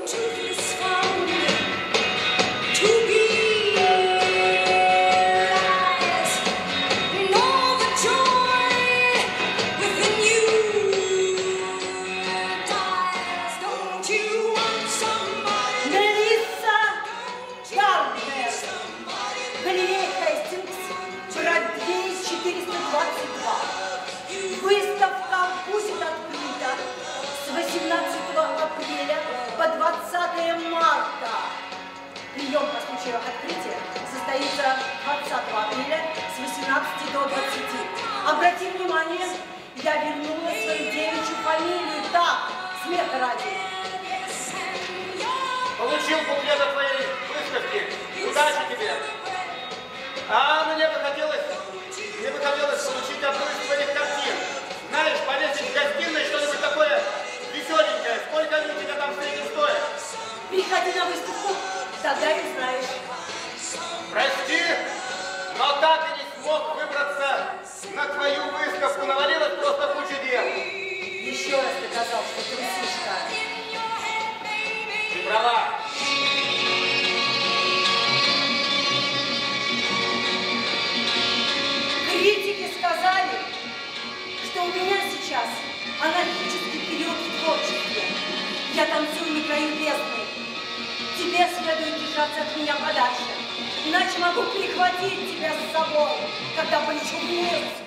Выставка будет открыта с 18 апреля по 20 марта. Прием по случаю открытия состоится 20 апреля с 18 до 20. Обрати внимание, я вернула свою девичью фамилию. Так, смеха ради. Получил буклет от твоей выставки. Удачи тебе. А мне бы хотелось получить одну из твоих картин. Знаешь, повесить в гостиной что-нибудь такое веселенькое. Сколько они у тебя там в среднем стоят? Приходи на выставку, тогда и узнаешь. Прости, но так и не смог выбраться на твою выставку. Навалилось просто куча дел. Еще раз доказал, что ты трусишка. Ты права. Критики сказали, что у меня сейчас анархический период в творчестве. Я танцую на краю бездны. Тебе следует держаться от меня подальше, иначе могу перехватить тебя с собой, когда полечу вниз.